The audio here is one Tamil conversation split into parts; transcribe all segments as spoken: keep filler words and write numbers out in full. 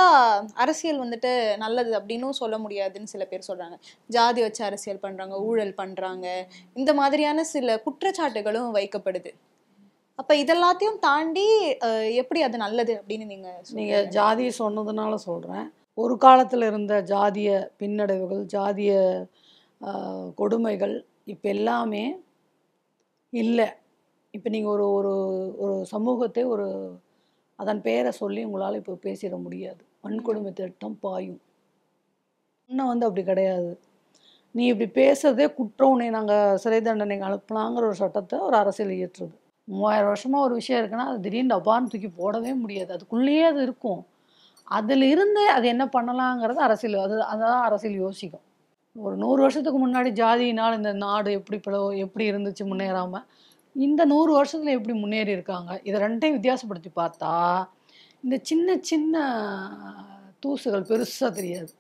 அரசியல் வந்துட்டு நல்லது அப்படின்னும் சொல்ல முடியாதுன்னு சில பேர் சொல்றாங்க. ஜாதி வச்சு அரசியல் பண்றாங்க, ஊழல் பண்றாங்க, இந்த மாதிரியான சில குற்றச்சாட்டுகளும் வைக்கப்படுது. அப்ப இதெல்லாத்தையும் தாண்டி எப்படி அது நல்லது அப்படின்னு நீங்க நீங்க ஜாதி சொன்னதுனால சொல்றேன். ஒரு காலத்துல இருந்த ஜாதிய பின்னடைவுகள், ஜாதிய கொடுமைகள் இப்ப எல்லாமே இல்லை. இப்போ நீங்கள் ஒரு ஒரு ஒரு சமூகத்தை ஒரு அதன் பெயரை சொல்லி உங்களால் இப்போ பேசிட முடியாது. வன்கொடுமை திட்டம் பாயும். இன்னும் வந்து அப்படி கிடையாது. நீ இப்படி பேசுறதே குற்றம், உன்னை நாங்கள் சிறை தண்டனைக்கு அனுப்பலாங்கிற ஒரு சட்டத்தை ஒரு அரசியல் இயற்றுது. மூவாயிரம் வருஷமாக ஒரு விஷயம் இருக்குன்னா அது திடீர்னு டப்பான்னு தூக்கி போடவே முடியாது. அதுக்குள்ளேயே அது இருக்கும். அதில் இருந்து அது என்ன பண்ணலாங்கிறது அரசியல், அது அதான் அரசியல் யோசிக்கும். ஒரு நூறு வருஷத்துக்கு முன்னாடி ஜாதியினால் இந்த நாடு எப்படி பிளவு எப்படி இருந்துச்சு முன்னேறாமல், இந்த நூறு வருஷத்தில் எப்படி முன்னேறி இருக்காங்க. இதை ரெண்டையும் வித்தியாசப்படுத்தி பார்த்தா இந்த சின்ன சின்ன தூசுகள் பெருசாக தெரியாது.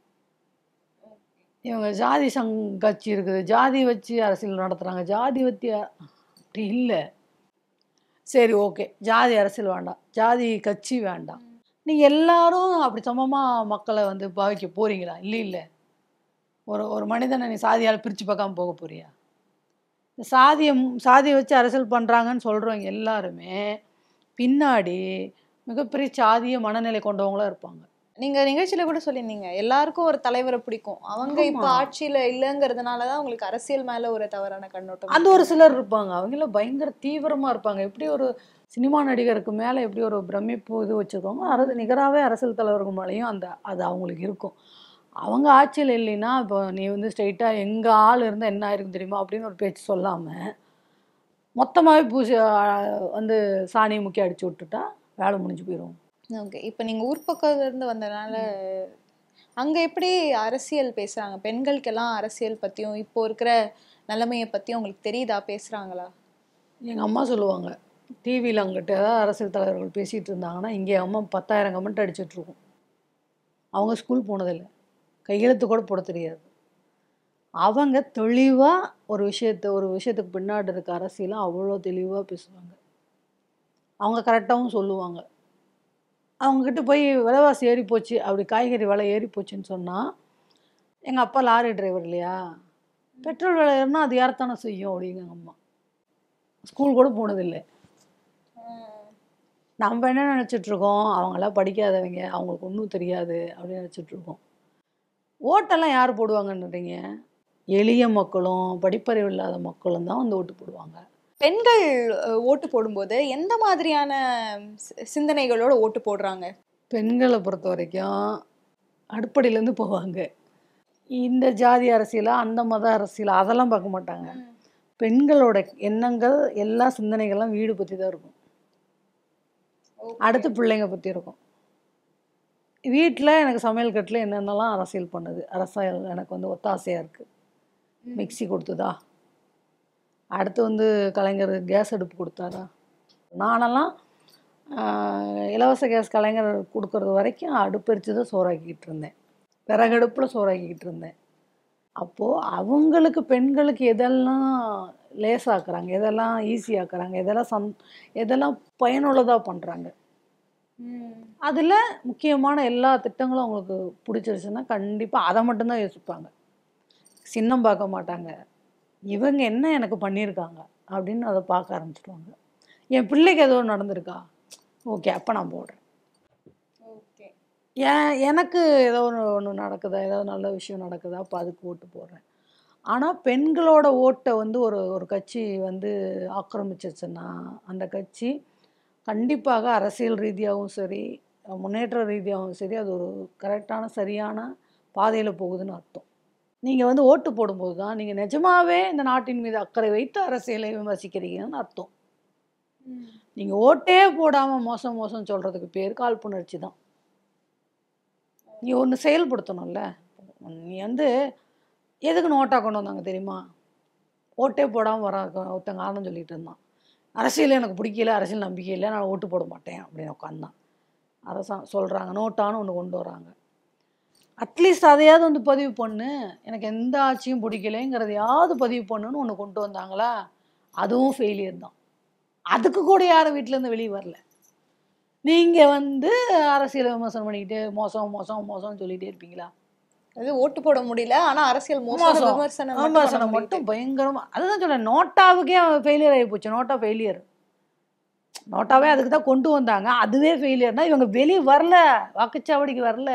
இவங்க ஜாதி சங் கட்சி இருக்குது, ஜாதி வச்சு அரசியல் நடத்துகிறாங்க, ஜாதி வச்சு அப்படி இல்லை. சரி, ஓகே, ஜாதி அரசியல் வேண்டாம், ஜாதி கட்சி வேண்டாம், நீங்கள் எல்லாரும் அப்படி சமமாக மக்களை வந்து பாவிக்க போகிறீங்களா? இல்லை இல்லை. ஒரு ஒரு மனிதனை நீ சாதியால் பிரித்து பார்க்காம போக போறியா? சாதியை சாதியை வச்சு அரசியல் பண்ணுறாங்கன்னு சொல்கிறவங்க எல்லாருமே பின்னாடி மிகப்பெரிய சாதிய மனநிலை கொண்டவங்களாக இருப்பாங்க. நீங்கள் நிகழ்ச்சியில் கூட சொல்லியிருந்தீங்க, எல்லாருக்கும் ஒரு தலைவரை பிடிக்கும், அவங்க இப்போ ஆட்சியில் இல்லைங்கிறதுனால தான் உங்களுக்கு அரசியல் மேலே ஒரு தவறான கண்ணோட்டம். அந்த ஒரு சிலர் இருப்பாங்க, அவங்கள பயங்கர தீவிரமாக இருப்பாங்க. எப்படி ஒரு சினிமா நடிகருக்கு மேலே எப்படி ஒரு பிரமிப்பு இது வச்சுருக்கோங்க, அரசு நிகராகவே அரசியல் தலைவர்கள் மேலேயும் அந்த அது அவங்களுக்கு இருக்கும். அவங்க ஆட்சியில் இல்லைன்னா இப்போ நீ வந்து ஸ்ட்ரெயிட்டாக எங்கள் ஆள் இருந்தால் என்ன ஆயிருக்கும் தெரியுமா அப்படின்னு ஒரு பேச்சு சொல்லாமல் மொத்தமாகவே பூசி வந்து சாணியை முக்கி அடிச்சு விட்டுட்டா வேலை முடிஞ்சு போயிடும். ஓகே, இப்போ நீங்கள் ஊர் பக்கத்துலேருந்து வந்ததுனால அங்கே எப்படி அரசியல் பேசுகிறாங்க? பெண்களுக்கெல்லாம் அரசியல் பற்றியும் இப்போ இருக்கிற நிலைமையை பற்றியும் உங்களுக்கு தெரியுதா? பேசுகிறாங்களா? எங்கள் அம்மா சொல்லுவாங்க, டிவியில் அங்கிட்ட ஏதாவது அரசியல் தலைவர்கள் பேசிகிட்டு இருந்தாங்கன்னா இங்கே அம்மா பத்தாயிரம் கமெண்ட் அடிச்சுட்ருக்கும். அவங்க ஸ்கூல் போனதில்லை, கையெழுத்து கூட போட தெரியாது. அவங்க தெளிவாக ஒரு விஷயத்தை ஒரு விஷயத்துக்கு பின்னாடி இருக்க அரசியலாம் அவ்வளோ தெளிவாக பேசுவாங்க. அவங்க கரெக்டாகவும் சொல்லுவாங்க. அவங்கக்கிட்ட போய் விலைவாசி ஏறி போச்சு, அப்படி காய்கறி விலை ஏறி போச்சுன்னு சொன்னால், எங்கள் அப்பா லாரி டிரைவர் இல்லையா, பெட்ரோல் விலை ஏறினா அது யார்த்தானே செய்யும் அப்படிங்க எங்கள் அம்மா. ஸ்கூல் கூட போனதில்லை. நம்ம என்ன நினச்சிட்ருக்கோம், அவங்களாம் படிக்காதவங்க, அவங்களுக்கு ஒன்றும் தெரியாது அப்படின்னு நினச்சிட்ருக்கோம். ஓட்டெல்லாம் யார் போடுவாங்கன்றீங்க? எளிய மக்களும் படிப்பறிவு இல்லாத மக்களும் தான் வந்து ஓட்டு போடுவாங்க. பெண்கள் ஓட்டு போடும்போது எந்த மாதிரியான சிந்தனைகளோட ஓட்டு போடுறாங்க? பெண்களை பொறுத்த வரைக்கும் அடிப்படையிலேருந்து போவாங்க. இந்த ஜாதி அரசியலா அந்த மத அரசியலா அதெல்லாம் பார்க்க மாட்டாங்க. பெண்களோட எண்ணங்கள் எல்லா சிந்தனைகள்லாம் வீடு பற்றி தான் இருக்கும், அடுத்து பிள்ளைங்க பற்றி இருக்கும். வீட்டில் எனக்கு சமையல் கட்டில் என்னென்னலாம் அரசியல் பண்ணுது, அரசியல் எனக்கு வந்து ஒத்தாசையாக இருக்குது. மிக்சி கொடுத்துதா, அடுத்து வந்து கலைஞர் கேஸ் அடுப்பு கொடுத்தாரா. நானெல்லாம் இலவச கேஸ் கலைஞர் கொடுக்கறது வரைக்கும் அடுப்பரித்து தான் சோறாக்கிக்கிட்டு இருந்தேன், விறகடுப்பில் சோறாக்கிக்கிட்டு இருந்தேன். அப்போது அவங்களுக்கு பெண்களுக்கு எதெல்லாம் லேசாக்குறாங்க, எதெல்லாம் ஈஸியாக்குறாங்க, எதெல்லாம் சந் எதெல்லாம் பயனுள்ளதாக பண்ணுறாங்க, அதில் முக்கியமான எல்லா திட்டங்களும் அவங்களுக்கு பிடிச்சிருச்சுன்னா கண்டிப்பாக அதை மட்டும்தான் யோசிப்பாங்க. சின்னம் பார்க்க மாட்டாங்க, இவங்க என்ன எனக்கு பண்ணியிருக்காங்க அப்படின்னு அதை பார்க்க ஆரம்பிச்சிடுவாங்க. என் பிள்ளைக்கு ஏதோ நடந்திருக்கா, ஓகே அப்போ நான் போடுறேன். ஓகே, ஏன் எனக்கு ஏதோ ஒன்று ஒன்று நடக்குதா, ஏதாவது நல்ல விஷயம் நடக்குதா, அப்போ அதுக்கு ஓட்டு போடுறேன். ஆனால் பெண்களோட ஓட்டை வந்து ஒரு ஒரு கட்சி வந்து ஆக்கிரமிச்சிருச்சுன்னா அந்த கட்சி கண்டிப்பாக அரசியல் ரீதியாகவும் சரி, முன்னேற்ற ரீதியாகவும் சரி, அது ஒரு கரெக்டான சரியான பாதையில் போகுதுன்னு அர்த்தம். நீங்கள் வந்து ஓட்டு போடும்போது தான் நீங்கள் நிஜமாகவே இந்த நாட்டின் மீது அக்கறை வைத்து அரசியலை விமர்சிக்கிறீங்கன்னு அர்த்தம். நீங்கள் ஓட்டே போடாமல் மோசம் மோசம் சொல்கிறதுக்கு பேர் காழ்ப்புணர்ச்சி தான். நீ ஒன்று செயல்படுத்தணும்ல. நீ வந்து எதுக்கு நோட்டாக கொண்டு வந்தாங்க தெரியுமா? ஓட்டே போடாமல் வர ஒருத்தங்க ஆனந்தம் சொல்லிகிட்டு இருந்தான், அரசியல் எனக்கு பிடிக்கல, அரசியல் நம்பிக்கை இல்லை, நான் ஓட்டு போட மாட்டேன் அப்படின்னு உட்காந்தான். அரசாங்கம் சொல்கிறாங்க நோட்டான்னு ஒன்று கொண்டு வராங்க. அட்லீஸ்ட் அதையாவது வந்து பதிவு பண்ணு, எனக்கு எந்த ஆட்சியும் பிடிக்கலைங்கிறதையாவது பதிவு பண்ணுன்னு ஒன்று கொண்டு வந்தாங்களா, அதுவும் ஃபெயிலியர் தான். அதுக்கு கூட யாரும் வீட்டிலேருந்து வெளியே வரல. நீங்கள் வந்து அரசியலை விமர்சனம் பண்ணிக்கிட்டு மோசம் மோசம் மோசம்னு சொல்லிகிட்டே இருப்பீங்களா? அது ஓட்டு போட முடியல, ஆனா அரசியல் மோசம் மோசம் விமர்சனம் மட்டும் பண்ண விமர்சனம் முடியுது. மட்டும் பயங்கரமாக. அதுதான் சொல்கிறேன், நோட்டாவுக்கே ஃபெயிலியர் ஆகி போச்சு. NOTA failure. நோட்டாவே அதுக்கு தான் கொண்டு வந்தாங்க, அதுவே ஃபெயிலியர்னா இவங்க வெளியே வரல, வாக்குச்சாவடிக்கு வரல.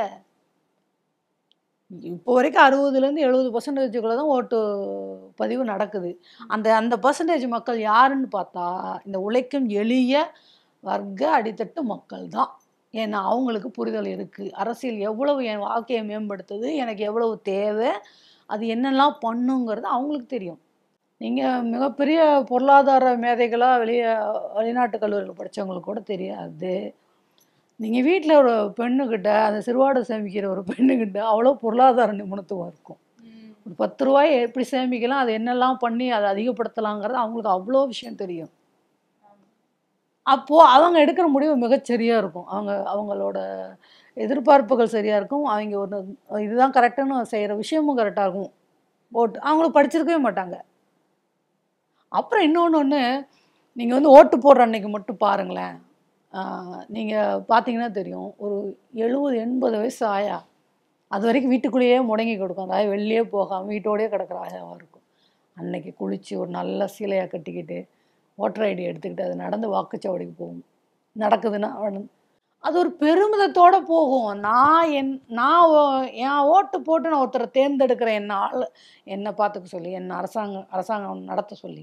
இப்போ வரைக்கும் அறுபதுலேருந்து எழுபது பர்சன்டேஜுக்குள்ள தான் ஓட்டு பதிவு நடக்குது. அந்த அந்த பர்சன்டேஜ் மக்கள் யாருன்னு பார்த்தா இந்த உழைக்கும் எளிய வர்க்க அடித்தட்டு மக்கள் தான். ஏன்னா அவங்களுக்கு புரிதல் இருக்குது, அரசியல் எவ்வளவு என் வாழ்க்கையை மேம்படுத்துது, எனக்கு எவ்வளவு தேவை, அது என்னெல்லாம் பண்ணுங்கிறது அவங்களுக்கு தெரியும். நீங்கள் மிகப்பெரிய பொருளாதார மேதைகளாக வெளியே வெளிநாட்டு கல்லூரியில் படித்தவங்களுக்கு கூட தெரியாது. நீங்கள் வீட்டில் ஒரு பெண்ணுக்கிட்ட, அந்த சிறுவாடை சேமிக்கிற ஒரு பெண்ணுக்கிட்ட அவ்வளோ பொருளாதார நிபுணத்துவம் இருக்கும். ஒரு பத்து ரூபாயை எப்படி சேமிக்கலாம், அதை என்னெல்லாம் பண்ணி அதை அதிகப்படுத்தலாங்கிறது அவங்களுக்கு அவ்வளோ விஷயம் தெரியும். அப்போது அவங்க எடுக்கிற முடிவு மிகச்சரியாக இருக்கும். அவங்க அவங்களோட எதிர்பார்ப்புகள் சரியாக இருக்கும். அவங்க ஒரு இதுதான் கரெக்டுன்னு செய்கிற விஷயமும் கரெக்டாக இருக்கும். ஓட்டு அவங்களுக்கு படிச்சிருக்கவே மாட்டாங்க. அப்புறம் இன்னொன்று ஒன்று, நீங்கள் வந்து ஓட்டு போடுற அன்னைக்கு மட்டும் பாருங்களேன். நீங்கள் பார்த்தீங்கன்னா தெரியும், ஒரு எழுபது எண்பது வயசு ஆயா அது வரைக்கும் வீட்டுக்குள்ளேயே முடங்கி கொடுக்கும். அந்த ஆயா வெளியே போகாமல் வீட்டோடையே கிடக்கிற ஆயாவாக இருக்கும். அன்னைக்கு குளித்து ஒரு நல்ல சீலையாக கட்டிக்கிட்டு ஓட்டர் ஐடி எடுத்துக்கிட்டு அது நடந்து வாக்குச்சாவடிக்கு போகும். நடக்குதுன்னா அது ஒரு பெருமிதத்தோடு போகும். நான் என் நான் என் ஓட்டு போட்டு நான் ஒருத்தரை தேர்ந்தெடுக்கிறேன், என்ன ஆள் என்னை பார்த்துக்க சொல்லி, என்ன அரசாங்கம் அரசாங்கம் நடத்த சொல்லி.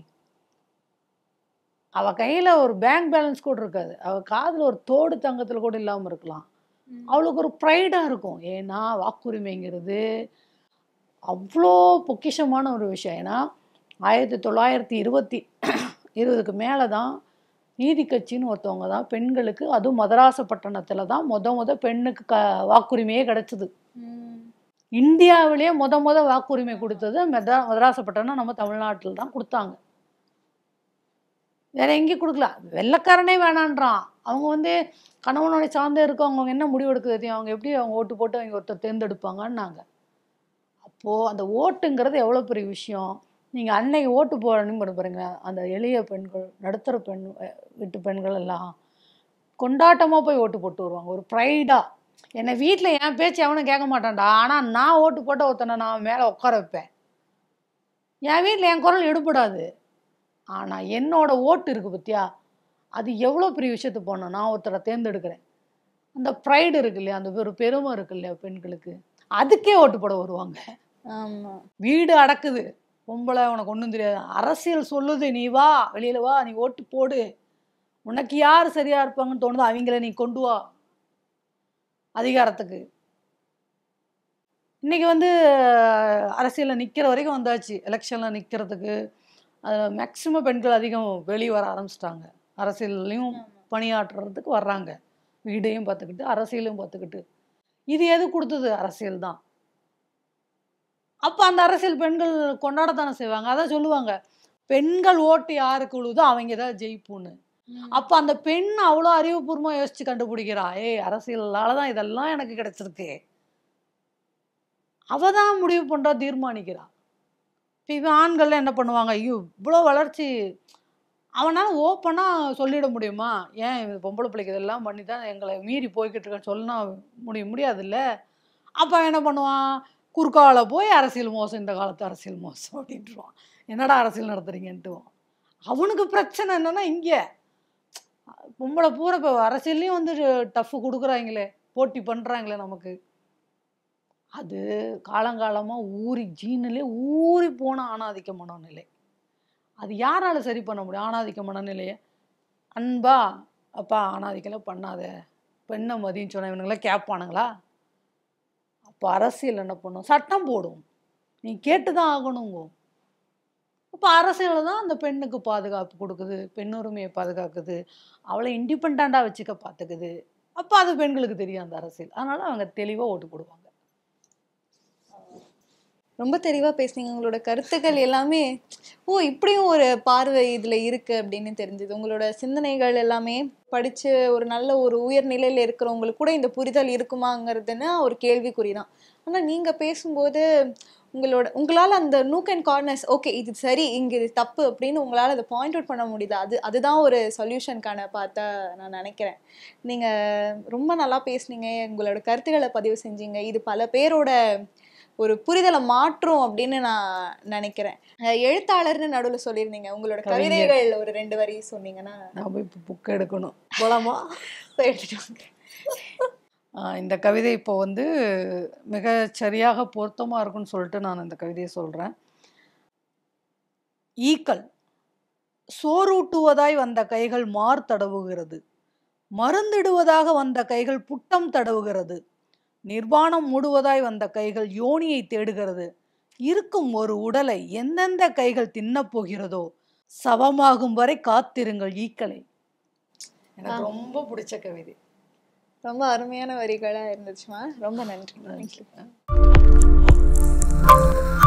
அவள் கையில் ஒரு பேங்க் பேலன்ஸ் கூட இருக்காது, அவள் காதில் ஒரு தோடு தங்கத்தில் கூட இல்லாமல் இருக்கலாம். அவளுக்கு ஒரு ப்ரைடாக இருக்கும். ஏன்னா வாக்குரிமைங்கிறது அவ்வளோ பொக்கிஷமான ஒரு விஷயம். ஏன்னா ஆயிரத்தி தொள்ளாயிரத்தி இருபத்தி இருபதுக்கு மேலே தான் நீதி கட்சின்னு ஒருத்தவங்க தான் பெண்களுக்கு, அதுவும் மதராசப்பட்டினத்தில் தான் முத முத பெண்ணுக்கு க வாக்குரிமையே கிடச்சிது. இந்தியாவிலேயே முத முத வாக்குரிமை கொடுத்தது மெதா மதராசப்பட்டினம் நம்ம தமிழ்நாட்டில் தான் கொடுத்தாங்க. வேற எங்கேயும் கொடுக்கல. வெள்ளைக்காரனே வேணான்றான். அவங்க வந்து கணவனோட சார்ந்தே இருக்கவங்க, அவங்க என்ன முடிவு எடுக்கிறது, அவங்க எப்படி அவங்க ஓட்டு போட்டு அவங்க ஒருத்தர் தேர்ந்தெடுப்பாங்கன்னாங்க. அப்போது அந்த ஓட்டுங்கிறது எவ்வளோ பெரிய விஷயம். நீங்கள் அன்னைக்கு ஓட்டு போடணும்னு பாருங்க, அந்த எளிய பெண்கள், நடுத்தர பெண் வீட்டு பெண்கள் எல்லாம் கொண்டாட்டமாக போய் ஓட்டு போட்டு வருவாங்க, ஒரு ப்ரைடாக. என்னை வீட்டில் என் பேச்சு எவனும் கேட்க மாட்டான்டா, ஆனால் நான் ஓட்டு போட்ட ஒருத்தனை நான் மேலே உட்கார வைப்பேன். என் வீட்டில் என் குரல் எடுபடாது, ஆனால் என்னோட ஓட்டு இருக்குது பற்றியா, அது எவ்வளோ பெரிய விஷயத்து போனோம். நான் ஒருத்தரை தேர்ந்தெடுக்கிறேன், அந்த ப்ரைடு இருக்கு இல்லையா, அந்த ஒரு பெருமை இருக்கு இல்லையா பெண்களுக்கு, அதுக்கே ஓட்டு போட வருவாங்க. ஆமாம், வீடு அடக்குது, பொம்பளை உனக்கு ஒன்றும் தெரியாது, அரசியல் சொல்லுது, நீ வா வெளியில் வா, நீ ஓட்டு போடு, உனக்கு யார் சரியாக இருப்பாங்கன்னு தோணுதோ அவங்கள நீ கொண்டு வா அதிகாரத்துக்கு. இன்றைக்கி வந்து அரசியலில் நிற்கிற வரைக்கும் வந்தாச்சு. எலெக்ஷனில் நிற்கிறதுக்கு அதில் மேக்சிமம் பெண்கள் அதிகம் வெளியே வர ஆரம்பிச்சிட்டாங்க. அரசியல்லையும் பணியாற்றுறதுக்கு வர்றாங்க, வீடையும் பார்த்துக்கிட்டு அரசியலையும் பார்த்துக்கிட்டு. இது எது கொடுத்தது? அரசியல் தான். அப்போ அந்த அரசியல் பெண்கள் கொண்டாடத்தானே செய்வாங்க. அதான் சொல்லுவாங்க, பெண்கள் ஓட்டு யாருக்கு விழுதோ அவங்க தான் ஜெயிப்புன்னு. அப்போ அந்த பெண் அவ்வளோ அறிவுபூர்வமாக யோசித்து கண்டுபிடிக்கிறா, ஏய் அரசியலால் தான் இதெல்லாம் எனக்கு கிடைச்சிருக்கு, அவ தான் முடிவு பண்ணுறா, தீர்மானிக்கிறா. இப்போ இவன் ஆண்கள்லாம் என்ன பண்ணுவாங்க, ஐயோ இவ்வளோ வளர்ச்சி, அவனால் ஓப்பனாக சொல்லிட முடியுமா, ஏன் பொம்பளை பிள்ளைக்கு இதெல்லாம் பண்ணி தான் எங்களை மீறி போய்கிட்டு இருக்கேன்னு சொன்னா முடிய முடியாதுல்ல. அப்போ என்ன பண்ணுவான், குறுக்கால போய் அரசியல் மோசம், இந்த காலத்து அரசியல் மோசம் அப்படின்ட்டுருவான். என்னடா அரசியல் நடத்துறீங்கன்ட்டுவான். அவனுக்கு பிரச்சனை என்னென்னா, இங்கே பொம்பளை பூரா இப்போ அரசியல்லையும் வந்து டஃப்பு கொடுக்குறாங்களே, போட்டி பண்ணுறாங்களே நமக்கு. அது காலங்காலமாக ஊறி ஜீனிலே ஊறி போன ஆணாதிக்க மனநிலை. அது யாரால் சரி பண்ண முடியும் ஆணாதிக்க மனநிலையை? அன்பா, அப்பா ஆணாதிக்கெல்லாம் பண்ணாத, பெண்ணை மதின்னு சொன்ன இவனுங்களாம் கேட்பானுங்களா? அப்போ அரசியல் என்ன பண்ணும், சட்டம் போடும், நீ கேட்டு தான் ஆகணுங்க. இப்போ அரசியல் தான் அந்த பெண்ணுக்கு பாதுகாப்பு கொடுக்குது, பெண்ணுரிமையை பாதுகாக்குது, அவளை இண்டிபெண்ட்டாக வச்சுக்க பார்த்துக்குது. அப்போ அது பெண்களுக்கு தெரியும் அந்த அரசியல், அதனால் அவங்க தெளிவாக ஓட்டு போடுவாங்க. ரொம்ப தெளிவா பேசுனீங்க. உங்களோட கருத்துக்கள் எல்லாமே ஓ இப்படியும் ஒரு பார்வை இதுல இருக்கு அப்படின்னு தெரிஞ்சது. உங்களோட சிந்தனைகள் எல்லாமே படிச்சு ஒரு நல்ல ஒரு உயர்நிலையில இருக்கிறவங்களுக்கு கூட இந்த புரிதல் இருக்குமாங்கிறதுன்னா ஒரு கேள்விக்குறிதான். ஆனா நீங்க பேசும்போது உங்களோட உங்களால அந்த நூக் அண்ட் கார்னர்ஸ் ஓகே இது சரி இங்க இது தப்பு அப்படின்னு உங்களால அதை பாயிண்ட் அவுட் பண்ண முடியுது. அது அதுதான் ஒரு சொல்யூஷனுக்கான பார்த்தா நான் நினைக்கிறேன். நீங்க ரொம்ப நல்லா பேசுனீங்க. உங்களோட கருத்துக்களை பதிவு செஞ்சீங்க. இது பல பேரோட ஒரு புரிதலை மாற்றும் அப்படின்னு நான் நினைக்கிறேன். எழுத்தாளர்னு நடுவுல சொல்லியிருந்தீங்க. உங்களோட கவிதைகள் ஒரு ரெண்டு வரி சொன்னீங்கன்னா. நான் இப்போ புக் எடுக்கணும் போலாமா? எடுத்துட்டு வாங்க. இந்த கவிதை இப்போ வந்து மிக சரியாக பொருத்தமாக இருக்குன்னு சொல்லிட்டு நான் இந்த கவிதையை சொல்கிறேன். ஈக்கள் சோறூட்டுவதாய் வந்த கைகள் மார் தடவுகிறது, மருந்திடுவதாக வந்த கைகள் புட்டம் தடவுகிறது, நிர்வாணம் மூடுவதாய் வந்த கைகள் யோனியை தேடுகிறது, இருக்கும் ஒரு உடலை எந்தெந்த கைகள் தின்னப் போகிறதோ சவமாகும் வரை காத்திருங்கள் ஈக்களை. எனக்கு ரொம்ப பிடிச்ச கவிதை. ரொம்ப அருமையான வரிகளா இருந்துச்சுமா. ரொம்ப நன்றி. நன்றி.